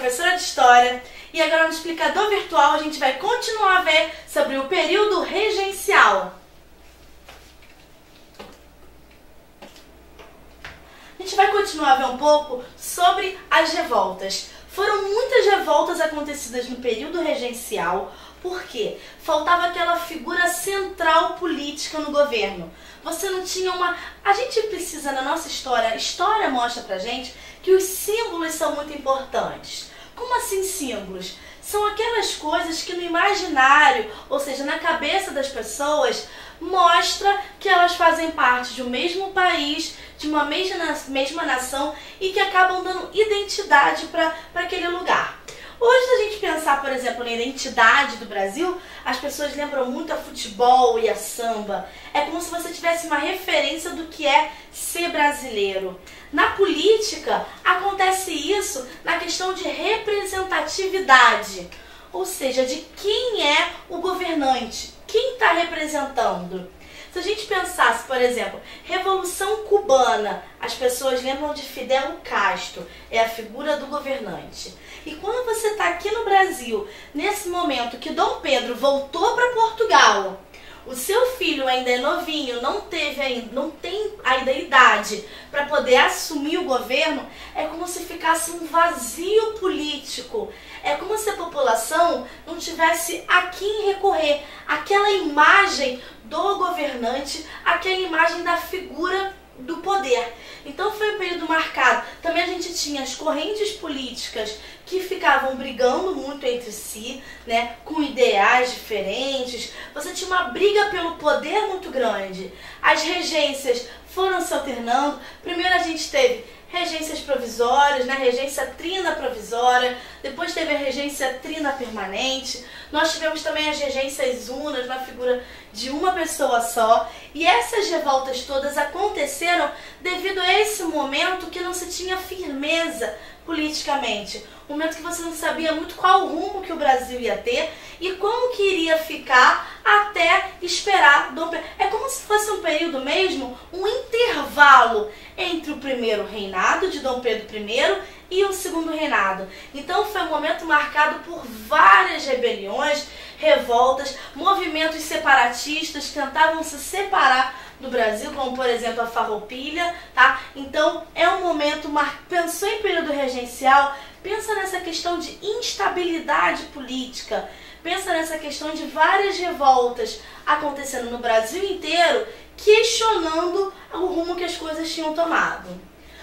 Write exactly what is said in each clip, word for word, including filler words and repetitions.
professora de História, e agora no explicador virtual a gente vai continuar a ver sobre o período regencial. A gente vai continuar a ver um pouco sobre as revoltas. Foram muitas revoltas acontecidas no período regencial, porque faltava aquela figura central política no governo. Você não tinha uma... A gente precisa, na nossa história, a história mostra pra gente que os símbolos são muito importantes. Como assim símbolos? São aquelas coisas que no imaginário, ou seja, na cabeça das pessoas, mostra que elas fazem parte de um mesmo país, de uma mesma, mesma nação e que acabam dando identidade para aquele lugar. Hoje, se a gente pensar, por exemplo, na identidade do Brasil, as pessoas lembram muito a futebol e a samba. É como se você tivesse uma referência do que é ser brasileiro. Na política, acontece isso na questão de representatividade, ou seja, de quem é o governante, quem está representando. Se a gente pensasse, por exemplo, Revolução Cubana, as pessoas lembram de Fidel Castro, é a figura do governante. E quando você está aqui no Brasil, nesse momento que Dom Pedro voltou para Portugal, o seu filho ainda é novinho, não teve ainda, não tem ainda idade para poder assumir o governo, é como se ficasse um vazio político. É como se a população não tivesse a quem recorrer, aquela imagem do governante, aquela imagem da figura do poder. Então foi um período marcado. Também a gente tinha as correntes políticas que ficavam brigando muito entre si, né, com ideais diferentes. Você tinha uma briga pelo poder muito grande. As regências foram se alternando. Primeiro a gente teve regências provisórias, né? Regência trina provisória, depois teve a regência trina permanente, nós tivemos também as regências unas, na figura de uma pessoa só, e essas revoltas todas aconteceram devido a esse momento que não se tinha firmeza politicamente, um momento que você não sabia muito qual rumo que o Brasil ia ter e como que iria ficar até esperar Dom Pedro. É como se fosse um período mesmo, um intervalo entre o primeiro reinado de Dom Pedro primeiro e o segundo reinado. Então foi um momento marcado por várias rebeliões, revoltas, movimentos separatistas que tentavam se separar do Brasil, como por exemplo a Farroupilha, tá? Então é um momento, mar... pensou em período regencial, pensa nessa questão de instabilidade política, pensa nessa questão de várias revoltas acontecendo no Brasil inteiro, questionando o rumo que as coisas tinham tomado.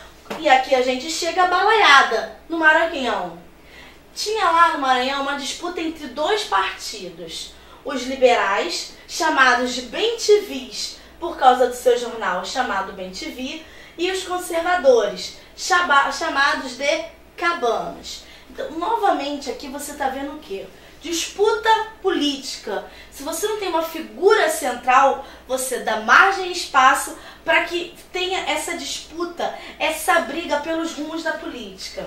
E aqui a gente chega a Balaiada, no Maranhão. Tinha lá no Maranhão uma disputa entre dois partidos, os liberais, chamados de bem-te-vis, por causa do seu jornal chamado Bem-te Vi, e os conservadores, chamados de cabanas. Então, novamente, aqui você está vendo o quê? Disputa política. Se você não tem uma figura central, você dá margem e espaço para que tenha essa disputa, essa briga pelos rumos da política.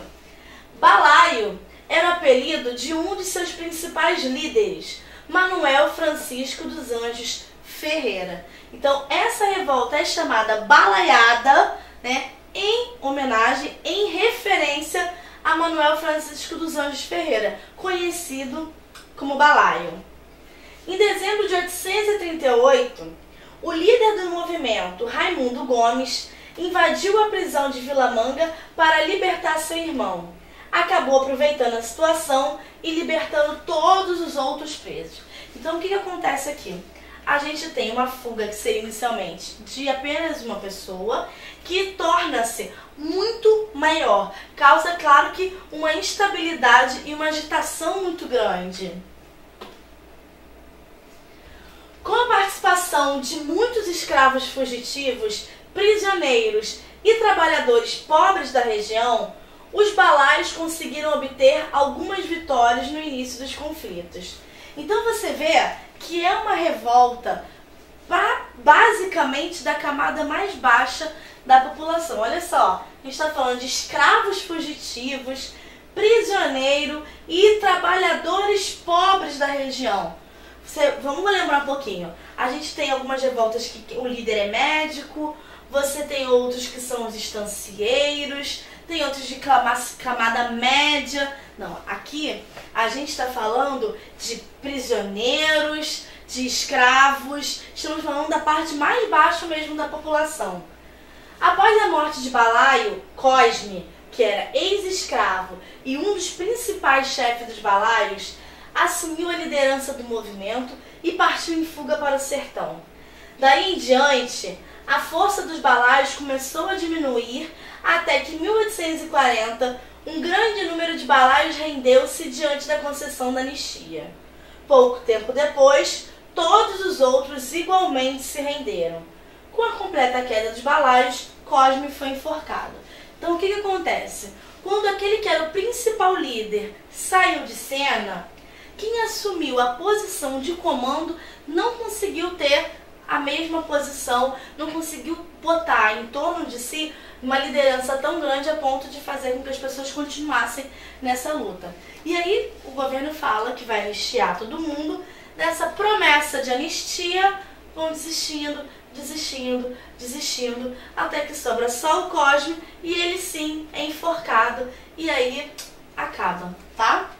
Balaio era o apelido de um de seus principais líderes, Manuel Francisco dos Anjos Ferreira. Então essa revolta é chamada Balaiada, né, em homenagem, em referência a Manuel Francisco dos Anjos Ferreira, conhecido como Balaio. Em dezembro de oitocentos e trinta e oito, o líder do movimento, Raimundo Gomes, invadiu a prisão de Vila Manga para libertar seu irmão. Acabou aproveitando a situação e libertando todos os outros presos. Então o que, que acontece aqui? A gente tem uma fuga que seria inicialmente de apenas uma pessoa, que torna-se muito maior. Causa, claro que, uma instabilidade e uma agitação muito grande. Com a participação de muitos escravos fugitivos, prisioneiros e trabalhadores pobres da região, os balaios conseguiram obter algumas vitórias no início dos conflitos. Então você vê que é uma revolta pra, basicamente da camada mais baixa da população. Olha só, a gente está falando de escravos fugitivos, prisioneiro e trabalhadores pobres da região. Você, vamos lembrar um pouquinho. A gente tem algumas revoltas que o líder é médico, você tem outros que são os estancieiros, tem outros de camada média. Não, aqui a gente está falando de prisioneiros, de escravos, estamos falando da parte mais baixa mesmo da população. Após a morte de Balaio, Cosme, que era ex-escravo e um dos principais chefes dos balaios, assumiu a liderança do movimento e partiu em fuga para o sertão. Daí em diante, a força dos balaios começou a diminuir até que em mil oitocentos e quarenta um grande número de balaios rendeu-se diante da concessão da anistia. Pouco tempo depois, todos os outros igualmente se renderam. Com a completa queda dos balaios, Cosme foi enforcado. Então o que, que acontece? Quando aquele que era o principal líder saiu de cena, quem assumiu a posição de comando não conseguiu ter a mesma posição, não conseguiu botar em torno de si uma liderança tão grande a ponto de fazer com que as pessoas continuassem nessa luta. E aí o governo fala que vai anistiar todo mundo, dessa promessa de anistia, vão desistindo, desistindo, desistindo, até que sobra só o Cosme e ele sim é enforcado e aí acaba, tá?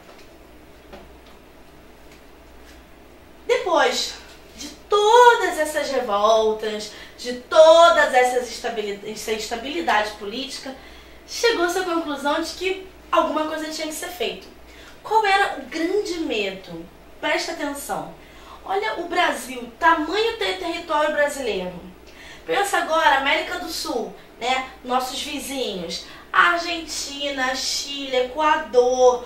Depois de todas essas revoltas, de todas essas instabilidade, essa instabilidade política, chegou-se à conclusão de que alguma coisa tinha que ser feita. Qual era o grande medo? Presta atenção. Olha o Brasil, tamanho do território brasileiro. Pensa agora, América do Sul, né? Nossos vizinhos, Argentina, Chile, Equador,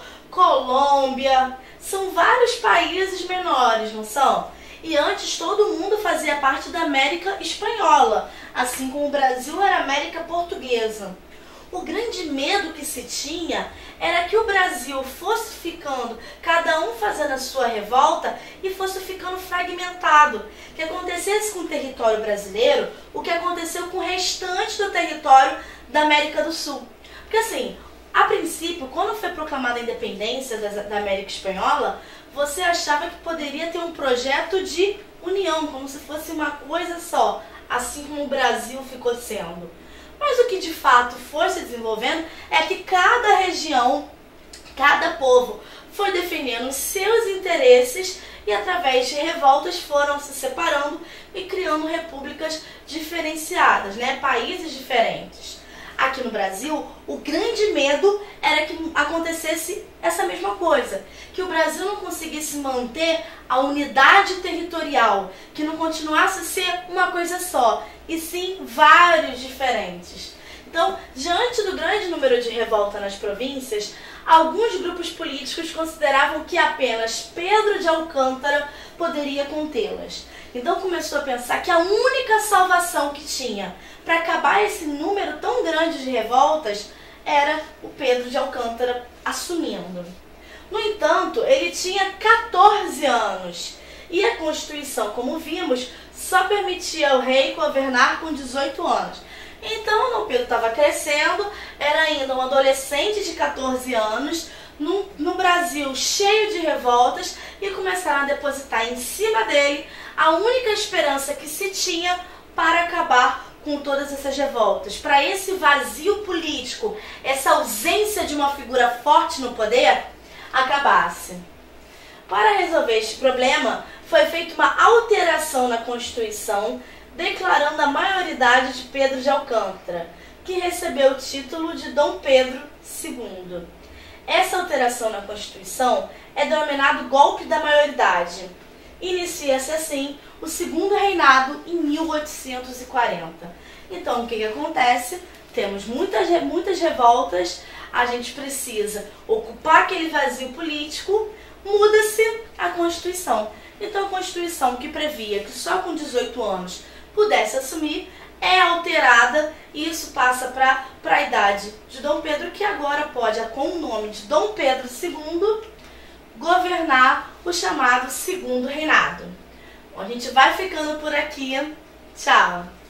Colômbia, são vários países menores, não são? E antes todo mundo fazia parte da América Espanhola, assim como o Brasil era América Portuguesa. O grande medo que se tinha era que o Brasil fosse ficando, cada um fazendo a sua revolta, e fosse ficando fragmentado. Que acontecesse com o território brasileiro o que aconteceu com o restante do território da América do Sul. Porque assim, a princípio, quando foi proclamada a independência da, da América Espanhola, você achava que poderia ter um projeto de união, como se fosse uma coisa só, assim como o Brasil ficou sendo. Mas o que de fato foi se desenvolvendo é que cada região, cada povo foi defendendo seus interesses e através de revoltas foram se separando e criando repúblicas diferenciadas, né? Países diferentes. Aqui no Brasil, o grande medo era que acontecesse essa mesma coisa, que o Brasil não conseguisse manter a unidade territorial, que não continuasse a ser uma coisa só, e sim vários diferentes. Então, diante do grande número de revolta nas províncias, alguns grupos políticos consideravam que apenas Pedro de Alcântara poderia contê-las. Então começou a pensar que a única salvação que tinha para acabar esse número tão grande de revoltas era o Pedro de Alcântara assumindo. No entanto, ele tinha quatorze anos e a Constituição, como vimos, só permitia ao rei governar com dezoito anos. Então, Dom Pedro estava crescendo, era ainda um adolescente de quatorze anos, no, no Brasil cheio de revoltas, e começaram a depositar em cima dele a única esperança que se tinha para acabar com todas essas revoltas, para esse vazio político, essa ausência de uma figura forte no poder, acabasse. Para resolver este problema, foi feita uma alteração na Constituição, declarando a maioridade de Pedro de Alcântara, que recebeu o título de Dom Pedro segundo. Essa alteração na Constituição é denominado golpe da maioridade. Inicia-se assim o segundo reinado em mil oitocentos e quarenta. Então, o que, que acontece? Temos muitas, muitas revoltas, a gente precisa ocupar aquele vazio político, muda-se a Constituição. Então, a Constituição que previa que só com dezoito anos pudesse assumir é alterada e isso passa para a idade de Dom Pedro, que agora pode, com o nome de Dom Pedro segundo, governar o chamado segundo reinado. Bom, a gente vai ficando por aqui. Tchau!